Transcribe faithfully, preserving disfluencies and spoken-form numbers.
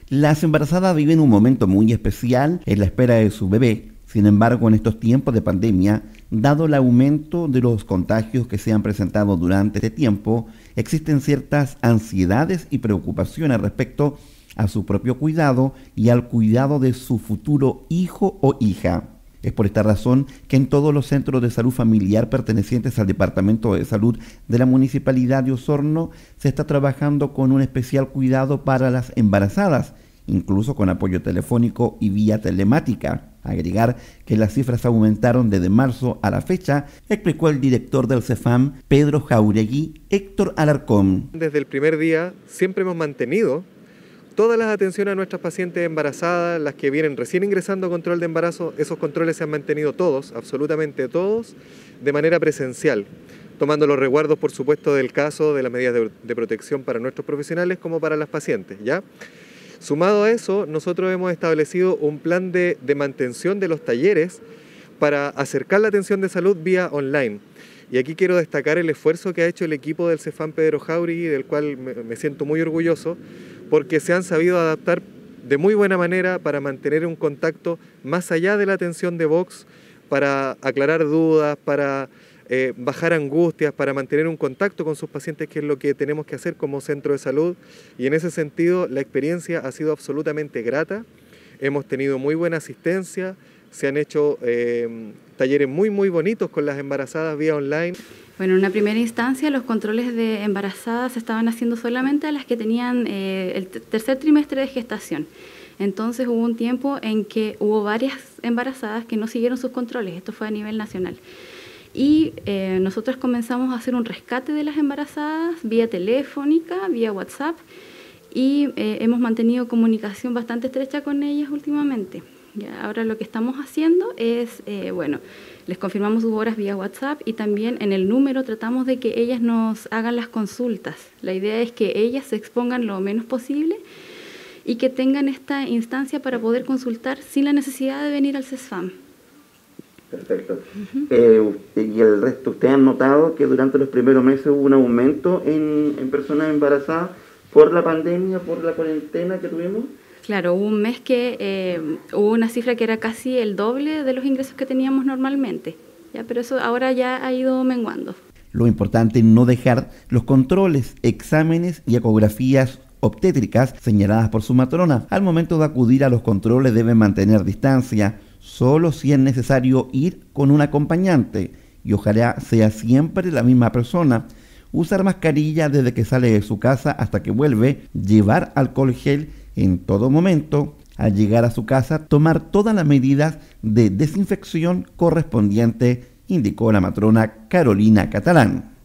Las embarazadas viven un momento muy especial en la espera de su bebé. Sin embargo, en estos tiempos de pandemia, dado el aumento de los contagios que se han presentado durante este tiempo, existen ciertas ansiedades y preocupaciones respecto a su propio cuidado y al cuidado de su futuro hijo o hija. Es por esta razón que en todos los centros de salud familiar pertenecientes al Departamento de Salud de la Municipalidad de Osorno se está trabajando con un especial cuidado para las embarazadas, incluso con apoyo telefónico y vía telemática. Agregar que las cifras aumentaron desde marzo a la fecha, explicó el director del CEFAM, Pedro Jauregui, Héctor Alarcón. Desde el primer día siempre hemos mantenido todas las atenciones a nuestras pacientes embarazadas, las que vienen recién ingresando a control de embarazo. Esos controles se han mantenido todos, absolutamente todos, de manera presencial, tomando los resguardos, por supuesto, del caso, de las medidas de, de protección para nuestros profesionales como para las pacientes, ¿ya? Sumado a eso, nosotros hemos establecido un plan de, de mantención de los talleres para acercar la atención de salud vía online. Y aquí quiero destacar el esfuerzo que ha hecho el equipo del CEFAM Pedro Jauregui, del cual me, me siento muy orgulloso, porque se han sabido adaptar de muy buena manera para mantener un contacto más allá de la atención de Vox, para aclarar dudas, para eh, bajar angustias, para mantener un contacto con sus pacientes, que es lo que tenemos que hacer como centro de salud. Y en ese sentido la experiencia ha sido absolutamente grata. Hemos tenido muy buena asistencia, se han hecho eh, talleres muy muy bonitos con las embarazadas vía online. Bueno, en una primera instancia los controles de embarazadas se estaban haciendo solamente a las que tenían eh, el tercer trimestre de gestación. Entonces hubo un tiempo en que hubo varias embarazadas que no siguieron sus controles, esto fue a nivel nacional. Y eh, nosotros comenzamos a hacer un rescate de las embarazadas vía telefónica, vía WhatsApp, y eh, hemos mantenido comunicación bastante estrecha con ellas últimamente. Ya, ahora lo que estamos haciendo es, eh, bueno, les confirmamos sus horas vía WhatsApp y también en el número tratamos de que ellas nos hagan las consultas. La idea es que ellas se expongan lo menos posible y que tengan esta instancia para poder consultar sin la necesidad de venir al CESFAM. Perfecto. Uh-huh. eh, y el resto, ¿ustedes han notado que durante los primeros meses hubo un aumento en, en personas embarazadas por la pandemia, por la cuarentena que tuvimos? Claro, hubo un mes que eh, hubo una cifra que era casi el doble de los ingresos que teníamos normalmente, ¿ya? Pero eso ahora ya ha ido menguando. Lo importante es no dejar los controles, exámenes y ecografías obstétricas señaladas por su matrona. Al momento de acudir a los controles deben mantener distancia, solo si es necesario ir con un acompañante y ojalá sea siempre la misma persona. Usar mascarilla desde que sale de su casa hasta que vuelve, llevar alcohol gel en todo momento. Al llegar a su casa, tomar todas las medidas de desinfección correspondientes, indicó la matrona Carolina Catalán.